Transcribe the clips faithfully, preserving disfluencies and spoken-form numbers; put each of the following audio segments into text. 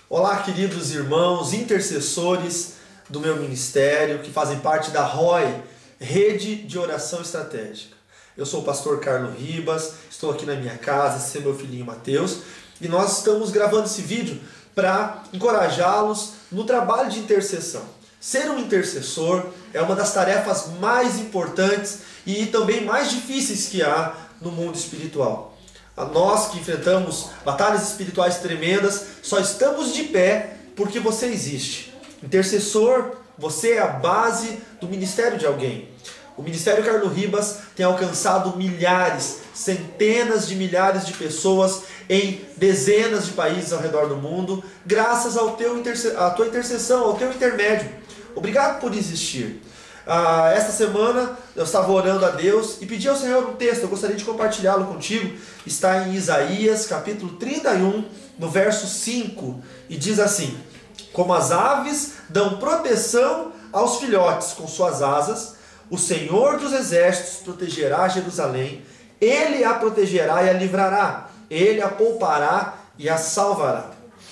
Olá, queridos irmãos, intercessores do meu ministério, que fazem parte da R O I, Rede de Oração Estratégica. Eu sou o pastor Carlos Ribas, estou aqui na minha casa, esse é meu filhinho Mateus, e nós estamos gravando esse vídeo para encorajá-los no trabalho de intercessão. Ser um intercessor é uma das tarefas mais importantes e também mais difíceis que há no mundo espiritual. A nós que enfrentamos batalhas espirituais tremendas, só estamos de pé porque você existe. Intercessor, você é a base do ministério de alguém. O Ministério Carlos Ribas tem alcançado milhares, centenas de milhares de pessoas em dezenas de países ao redor do mundo, graças ao teu interse- à tua intercessão, ao teu intermédio. Obrigado por existir. Ah, esta semana eu estava orando a Deus e pedi ao Senhor um texto, eu gostaria de compartilhá-lo contigo. Está em Isaías capítulo trinta e um, no verso cinco, e diz assim: como as aves dão proteção aos filhotes com suas asas, o Senhor dos exércitos protegerá Jerusalém, Ele a protegerá e a livrará, Ele a poupará e a salvará.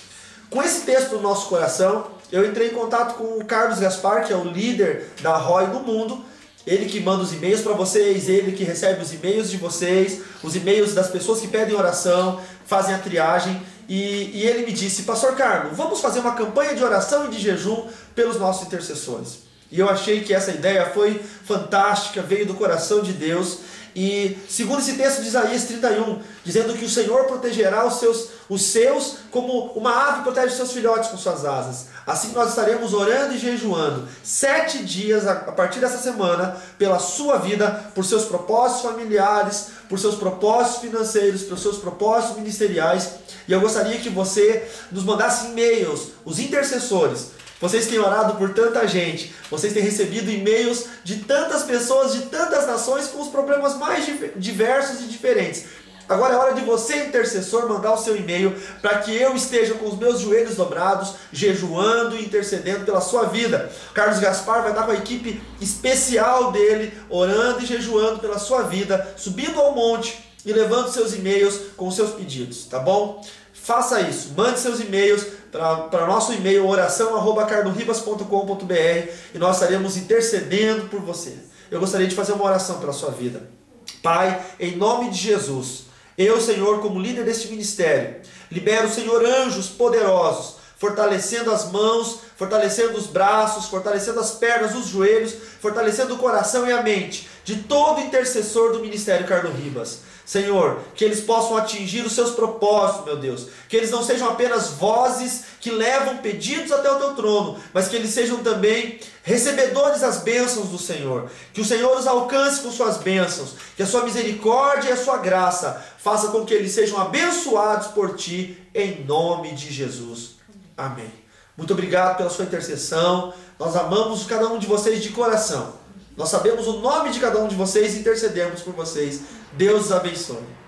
Com esse texto no nosso coração, eu entrei em contato com o Carlos Gaspar, que é o líder da R O I no mundo. Ele que manda os e-mails para vocês, ele que recebe os e-mails de vocês, os e-mails das pessoas que pedem oração, fazem a triagem. E, e ele me disse: pastor Carlos, vamos fazer uma campanha de oração e de jejum pelos nossos intercessores. E eu achei que essa ideia foi fantástica, veio do coração de Deus. E segundo esse texto de Isaías trinta e um, dizendo que o Senhor protegerá os seus, os seus como uma ave protege os seus filhotes com suas asas. Assim nós estaremos orando e jejuando sete dias a partir dessa semana pela sua vida, por seus propósitos familiares, por seus propósitos financeiros, por seus propósitos ministeriais. E eu gostaria que você nos mandasse e-mails, os intercessores. Vocês têm orado por tanta gente, vocês têm recebido e-mails de tantas pessoas, de tantas nações, com os problemas mais diversos e diferentes. Agora é hora de você, intercessor, mandar o seu e-mail para que eu esteja com os meus joelhos dobrados, jejuando e intercedendo pela sua vida. Carlos Gaspar vai estar com a equipe especial dele, orando e jejuando pela sua vida, subindo ao monte e levando seus e-mails com os seus pedidos, tá bom? Faça isso, mande seus e-mails para o nosso e-mail oração arroba carlosribas ponto com ponto br e nós estaremos intercedendo por você. Eu gostaria de fazer uma oração pela sua vida. Pai, em nome de Jesus, eu, Senhor, como líder deste ministério, libero, Senhor, anjos poderosos, fortalecendo as mãos, fortalecendo os braços, fortalecendo as pernas, os joelhos, fortalecendo o coração e a mente de todo intercessor do Ministério Carlos Ribas. Senhor, que eles possam atingir os seus propósitos, meu Deus. Que eles não sejam apenas vozes que levam pedidos até o teu trono, mas que eles sejam também recebedores das bênçãos do Senhor. Que o Senhor os alcance com suas bênçãos. Que a sua misericórdia e a sua graça faça com que eles sejam abençoados por ti, em nome de Jesus. Amém. Muito obrigado pela sua intercessão. Nós amamos cada um de vocês de coração. Nós sabemos o nome de cada um de vocês e intercedemos por vocês. Deus os abençoe.